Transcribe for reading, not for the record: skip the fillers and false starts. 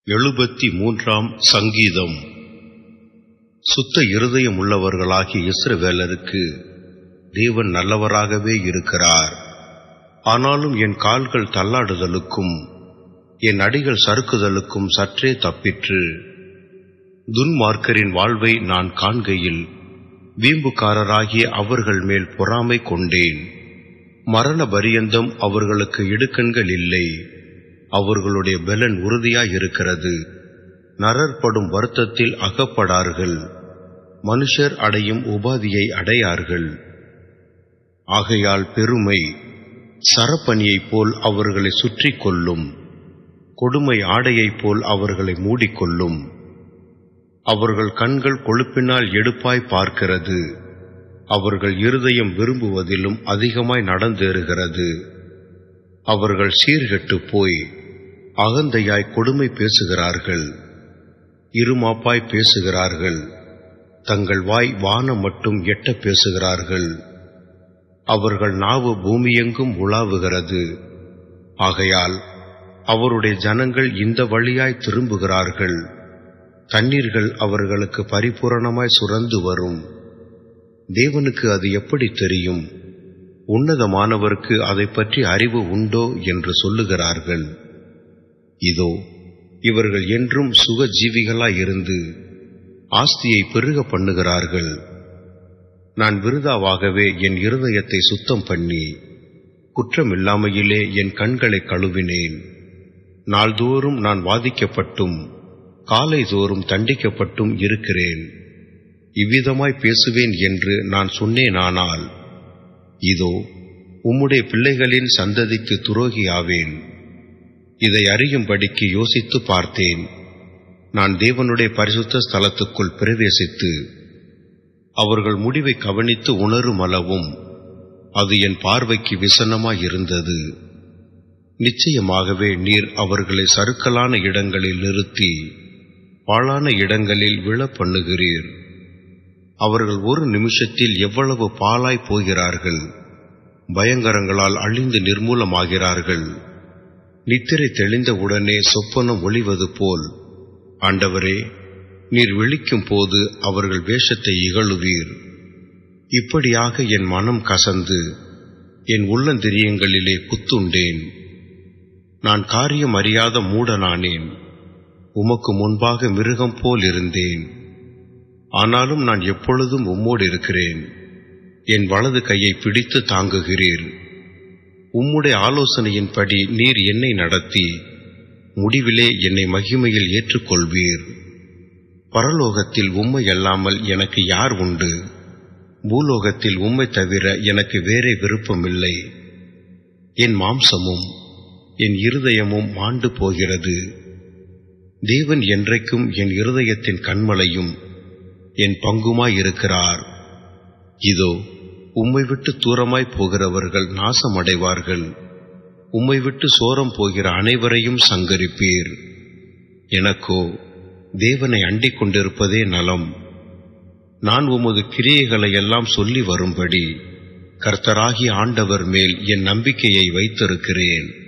73 சங்கீதம். சுத்த இருதயம் உள்ளவர்களாகிய இஸ்ரவேலருக்கு தேவன் நல்லவராகவே இருக்கிறார். ஆனாலும் என் கால்கள் தள்ளாடுதலுக்கும் என் அடிகள் சறுக்குதலுக்கும் சற்றே தப்பிற்று. துன்மார்க்கரின் வாழ்வை நான் காண்கையில் வீம்புக்காரராகிய அவர்கள் மேல் பொறாமை கொண்டேன். மரண பரியந்தம் அவர்களுக்கு இடுக்கண்கள் இல்லை. அவர்களுடைய பெலன் உறுதியாயிருக்கிறது. நரற்படும் வருத்தத்தில் அகப்படார்கள். மனுஷர் அடையும் உபாதியை அடையார்கள். ஆகையால் பெருமை சரப்பணியைப் போல் அவர்களை சுற்றி கொள்ளும். கொடுமை ஆடையைப் போல் அவர்களை மூடிக்கொள்ளும். அவர்கள் கண்கள் கொழுப்பினால் எடுப்பாய் பார்க்கிறது. அவர்கள் இருதயம் விரும்புவதிலும் அதிகமாய் நடந்தேறுகிறது. அவர்கள் சீர்கெட்டு போய் அகந்தையாய் கொடுமை பேசுகிறார்கள். இருமாப்பாய் பேசுகிறார்கள். தங்கள் வாய் வானம் மட்டும் எட்ட பேசுகிறார்கள். அவர்கள் நாவு பூமியெங்கும் உலாவுகிறது. ஆகையால் அவருடைய ஜனங்கள் இந்த வழியாய் திரும்புகிறார்கள். தண்ணீர்கள் அவர்களுக்கு பரிபூரணமாய் சுரந்து வரும். தேவனுக்கு அது எப்படி தெரியும்? உன்னதமானவருக்கு அதை பற்றி அறிவு உண்டோ என்று சொல்லுகிறார்கள். இதோ, இவர்கள் என்றும் சுகஜீவிகளாயிருந்து ஆஸ்தியை பெருக பண்ணுகிறார்கள். நான் விருதாவாகவே என் இருதயத்தை சுத்தம் பண்ணி குற்றமில்லாமையிலே என் கண்களை கழுவினேன். நாள்தோறும் நான் வாதிக்கப்பட்டும் காலைதோறும் தண்டிக்கப்பட்டும் இருக்கிறேன். இவ்விதமாய் பேசுவேன் என்று நான் சொன்னேனானால், இதோ, உம்முடைய பிள்ளைகளின் சந்ததிக்கு துரோகியாவேன். இதை அறியும்படிக்கு யோசித்து பார்த்தேன். நான் தேவனுடைய பரிசுத்த ஸ்தலத்துக்குள் பிரவேசித்து அவர்கள் முடிவை கவனித்து உணரும் அளவும் அது என் பார்வைக்கு விசனமாயிருந்தது. நிச்சயமாகவே நீர் அவர்களை சறுக்கலான இடங்களில் நிறுத்தி பாழான இடங்களில் விழ பண்ணுகிறீர். அவர்கள் ஒரு நிமிஷத்தில் எவ்வளவு பாழாய் போகிறார்கள். பயங்கரங்களால் அழிந்து நிர்மூலமாகிறார்கள். நித்திரை தெளிந்த உடனே சொப்பனம் ஒளிவது போல், ஆண்டவரே, நீர் விழிக்கும் போது அவர்கள் வேஷத்தை இகழுவீர். இப்படியாக என் மனம் கசந்து என் உள்ளந்திரியங்களிலே குத்துண்டேன். நான் காரியம் அறியாத மூடனானேன். உமக்கு முன்பாக மிருகம் போல் இருந்தேன். ஆனாலும் நான் எப்பொழுதும் உம்மோடு இருக்கிறேன். என் வலது கையை பிடித்து தாங்குகிறீர். உம்முடைய ஆலோசனையின்படி நீர் என்னை நடத்தி முடிவிலே என்னை மகிமையில் ஏற்றுக்கொள்வீர். பரலோகத்தில் உம்மை அல்லாமல் எனக்கு யார் உண்டு? பூலோகத்தில் உம்மை தவிர எனக்கு வேறே விருப்பமில்லை. என் மாம்சமும் என் இருதயமும் மாண்டு போகிறது. தேவன் என்றைக்கும் என் இருதயத்தின் கண்மலையும் என் பங்குமாயிருக்கிறார். இதோ, உம்மை விட்டு தூரமாய் போகிறவர்கள் நாசமடைவார்கள். உம்மை விட்டு சோரம் போகிற அனைவரையும் சங்கரிப்பீர். எனக்கோ தேவனை அண்டிக் கொண்டிருப்பதே நலம். நான் உமது கிரியைகளை எல்லாம் சொல்லி வரும்படி கர்த்தராகிய ஆண்டவர் மேல் என் நம்பிக்கையை வைத்திருக்கிறேன்.